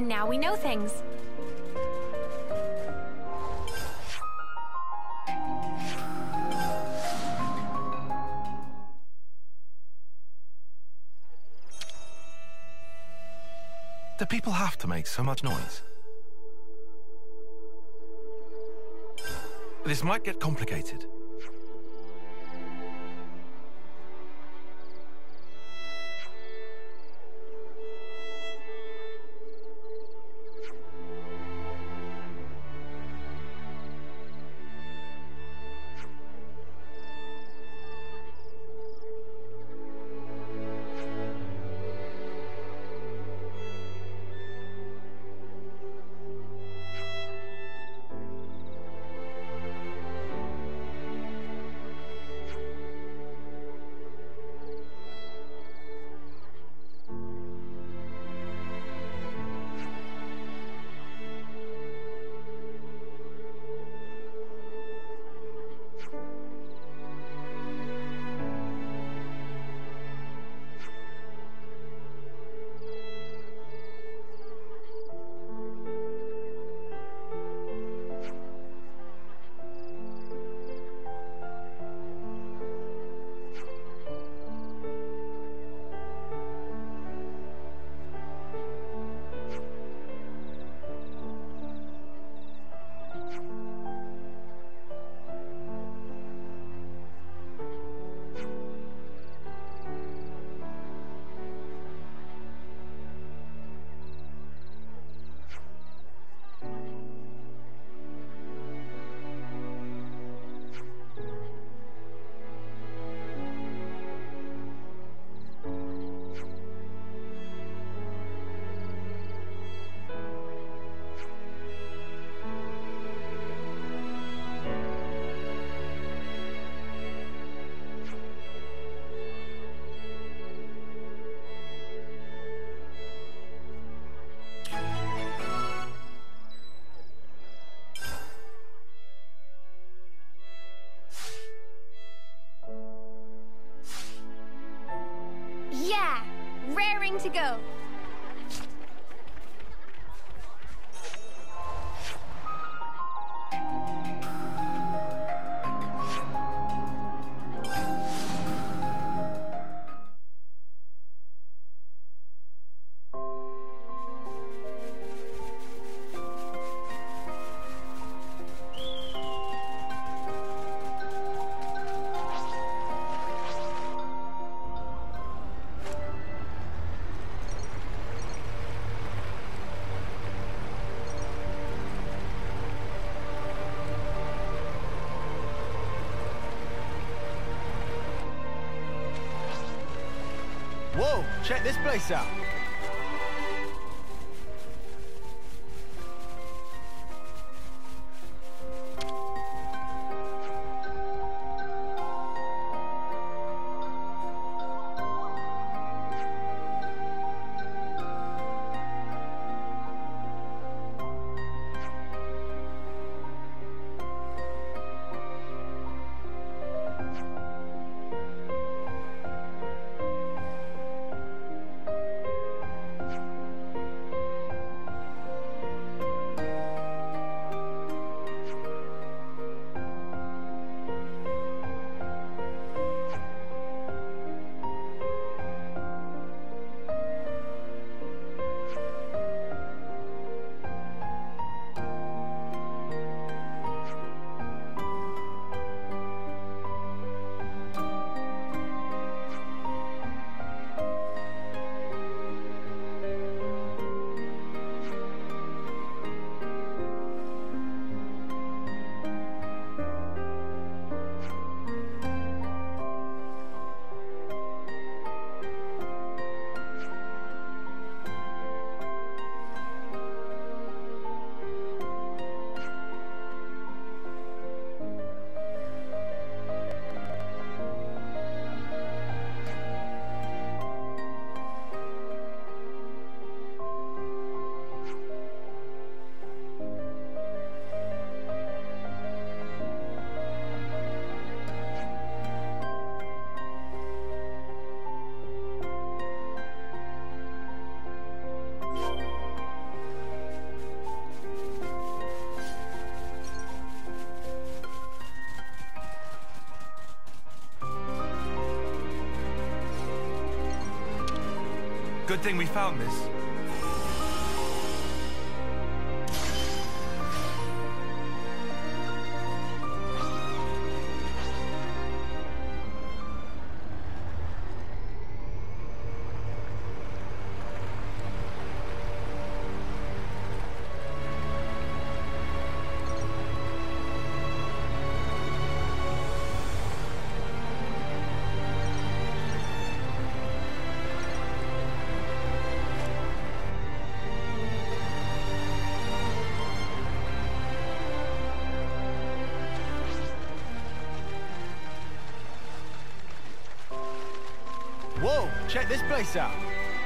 And now we know things. Do people have to make so much noise? This might get complicated. To go. Whoa, check this place out. Good thing we found this. Whoa, check this place out.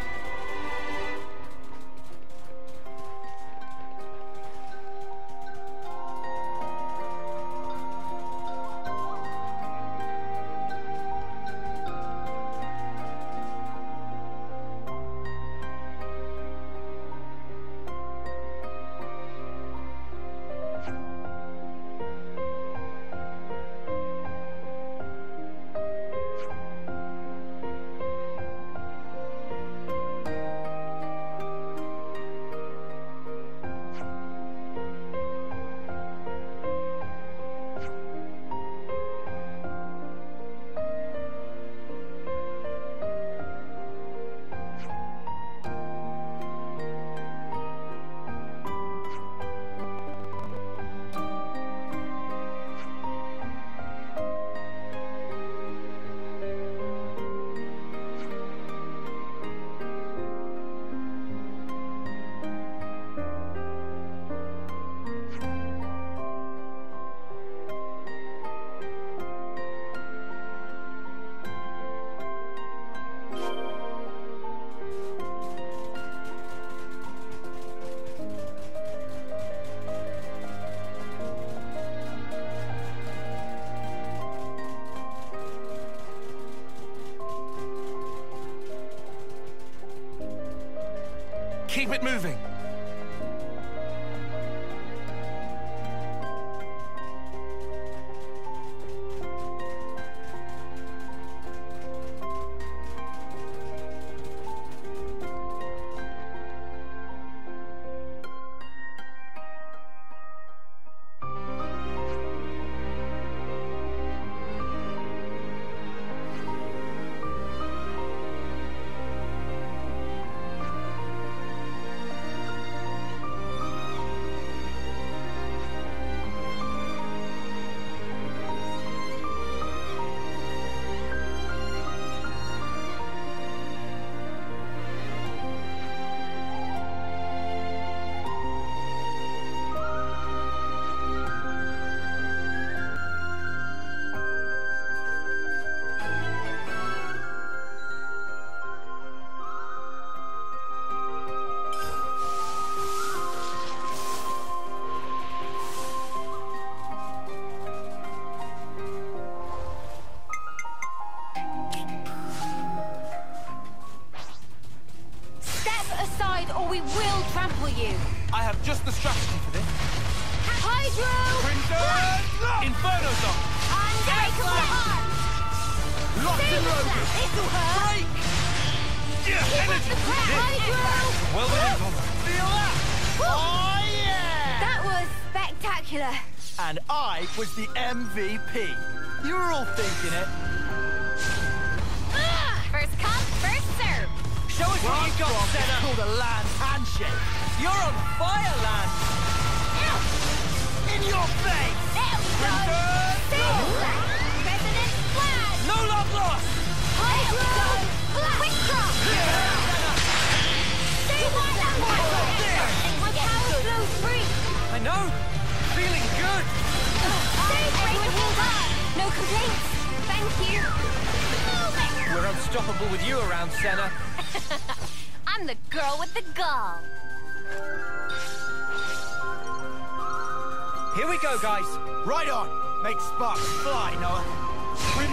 Keep it moving. Or we will trample you. I have just the strategy for this. Hydro! Crimson! Inferno Zone! Unbreakable arm! Locked and loaded! This'll hurt! Break! Yeah, energy! Hydro! Well done, Tom. Feel that? Oh, yeah! That was spectacular. And I was the MVP. You were all thinking it. First come, first serve. Show us what you got, Senna. It's called a land handshake. You're on fire, land. In your face. There we go. President flag. No love lost. Hydro! Quick drop! Stay wide that one! My power flows free! I know. Feeling good. Stay breakable up! No complaints! Thank you! We're unstoppable with you around, Senna. I'm the girl with the gall. Here we go, guys. Right on. Make sparks fly, Noah. You're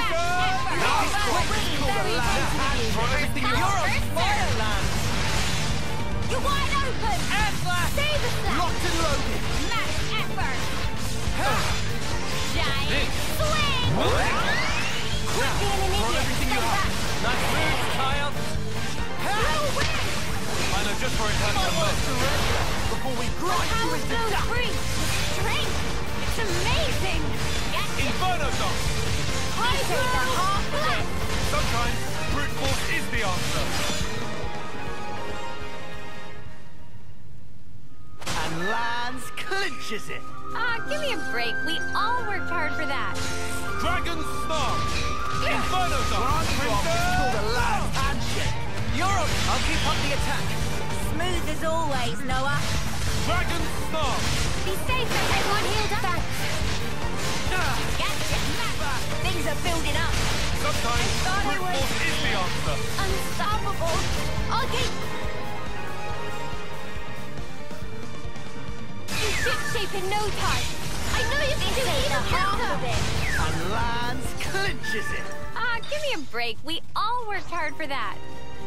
on fire, land. You're wide open! Air flash. Save the flag! Locked and loaded. Max effort! Giant swing! Quick the enemy! Everything you have. Nice move, Kyle. Slow win! just where it hurts the most. Before we grind you Power into flows dust! free. Strength. It's amazing. Gotcha. Inferno Dunk! I say the half of it. Sometimes brute force is the answer. And Lance clinches it! Give me a break. We all worked hard for that. Dragon Snarl! Inferno Dunk! It's called a Lance handshake! You're on! I'll keep up the attack! Smooth as always, Noah. Dragon Snarl! Be safe, everyone healed up. Gotcha. Things are building up. Sometimes thought I brute was- force is the answer. Unstoppable. Okay. You ship shape in no time. I know you can do even half better. of it! And Lance clinches it! Give me a break. We all worked hard for that.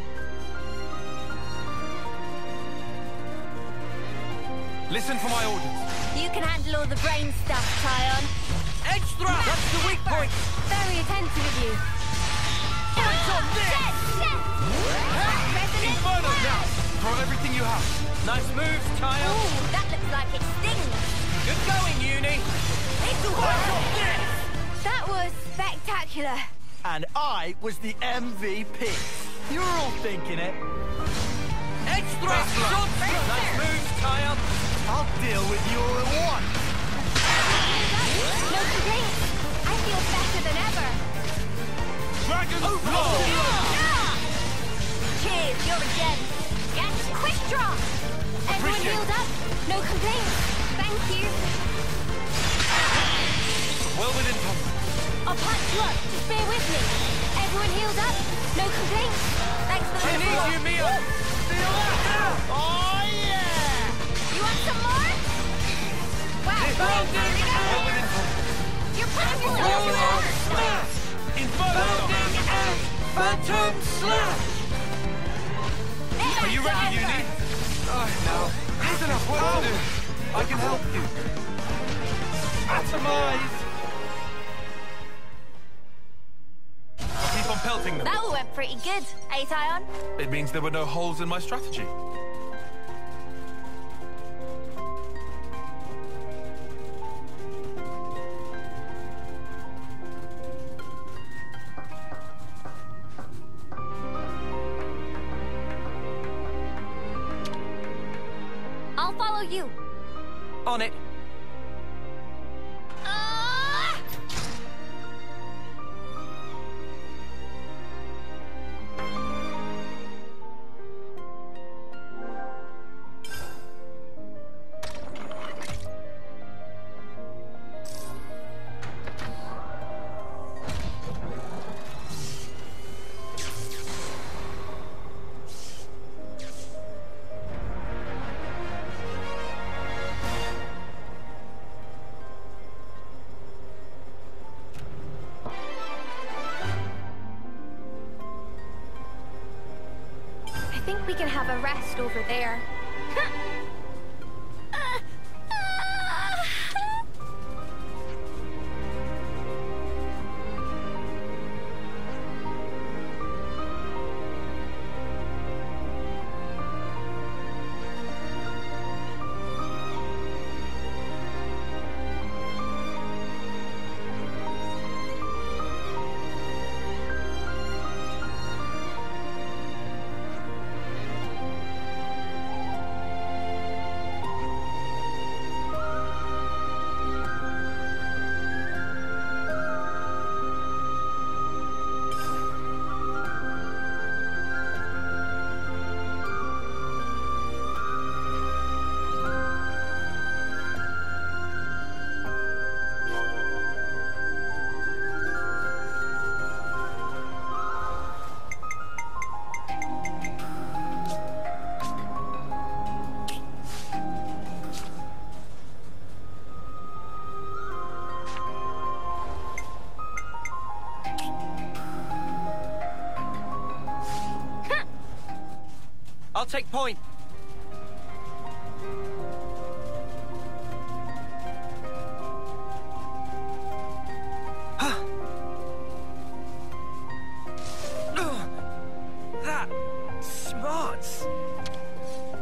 Listen for my orders. You can handle all the brain stuff, Tyon. Edge thrust! That's the weak point! Very attentive of you. Fight on this! Resonant Inferno flash. now! Throw everything you have. Nice moves, Tyon! Ooh, that looks like it stings. Good going, Uni! Fight on this! That was spectacular. And I was the MVP. You're all thinking it. Edge thrust! Nice moves, Tyon! I'll deal with you all at once! No complaints. I feel better than ever. Dragon Oh, Snarl! Yeah. Cheers, you're a gem. Gotcha. Quick draw. Everyone Appreciate healed up. No complaints. Thank you. Well within comfort. I'll patch you up. Just bear with me. Everyone healed up. No complaints. Thanks for the I need support. you, Mia! Feel that? Oh, yeah! You want some more? Wow, Well within comfort. you're putting yourself out. Inferno Dunk! Phantom slap! Are you ready, Uni? Now, here's enough work to do. I can help you. Atomize! Keep on pelting them. That all went pretty good, eh, Tyon? It means there were no holes in my strategy. I'll follow you. On it. Ah! I think we can have a rest over there. I'll take point. That smarts.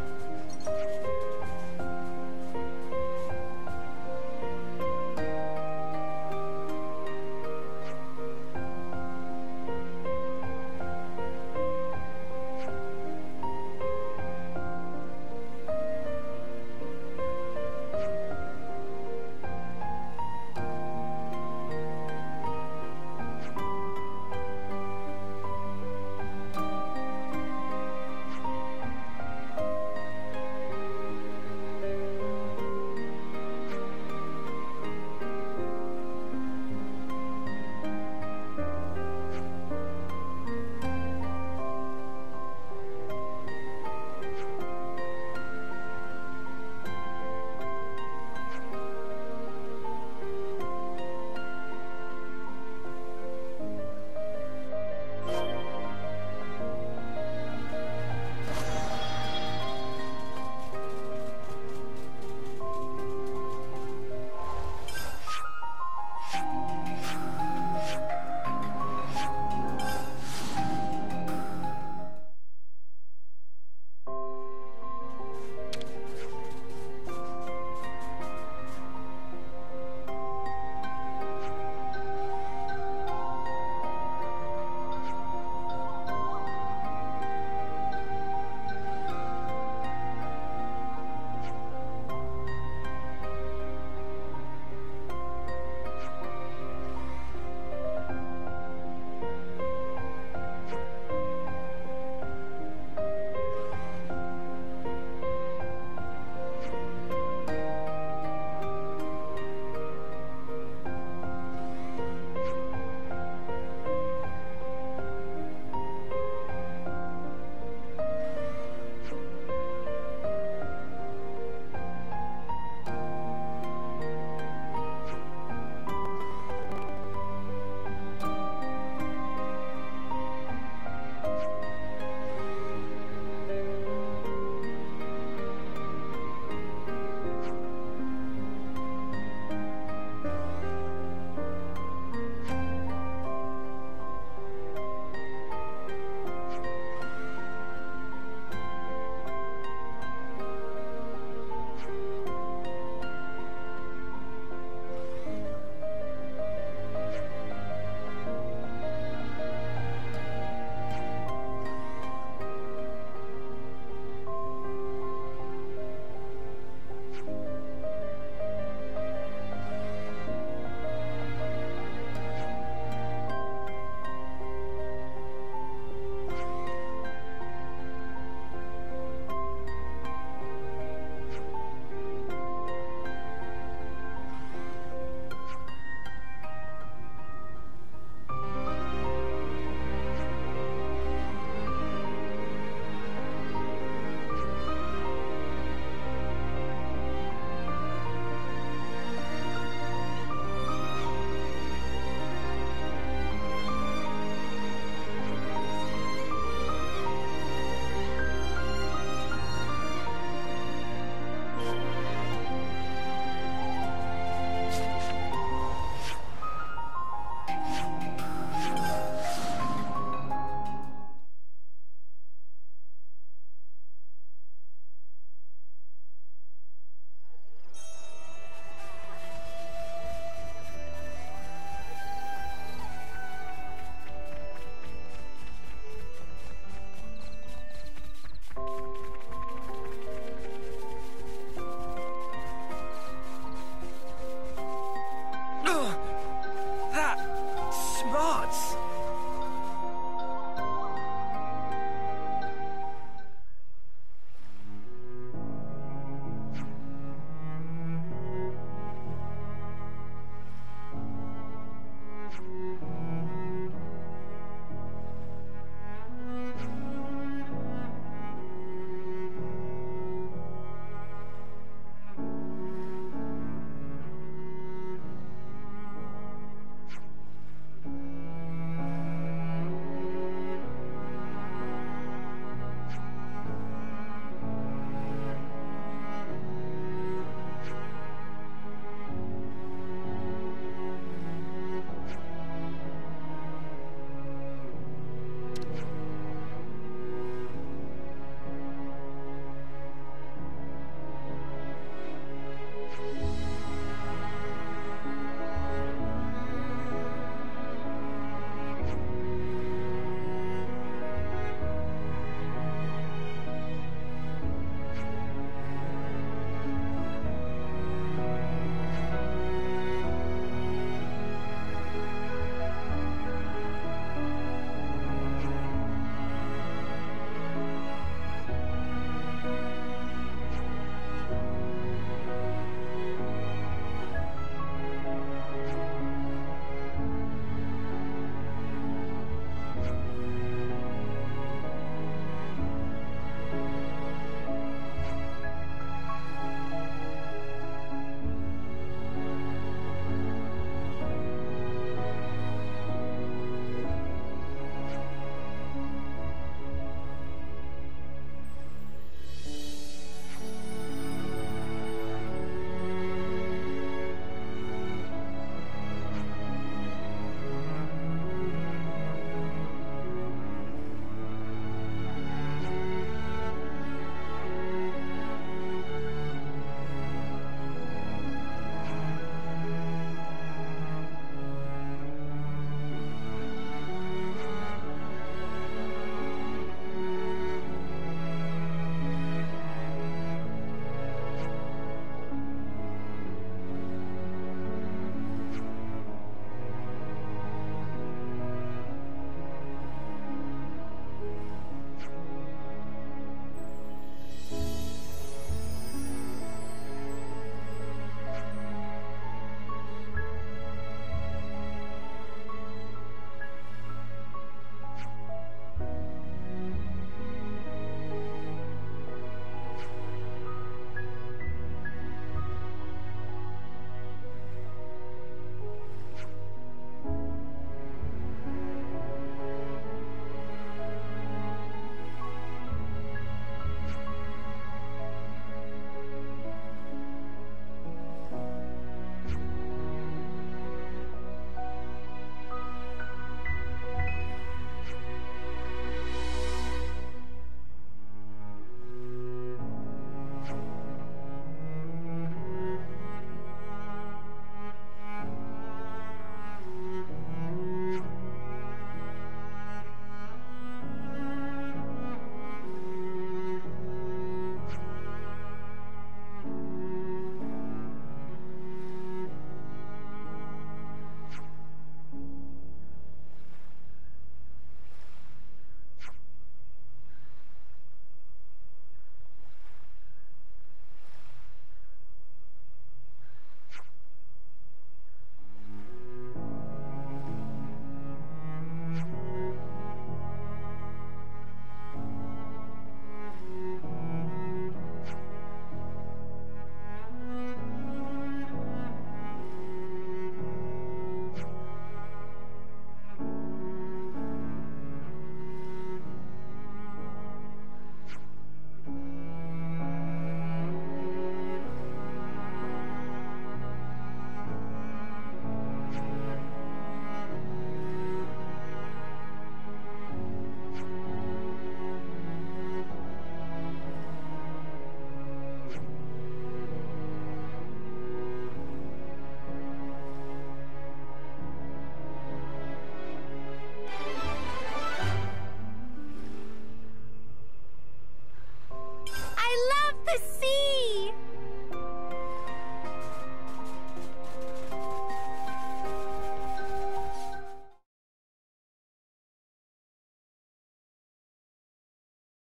The sea!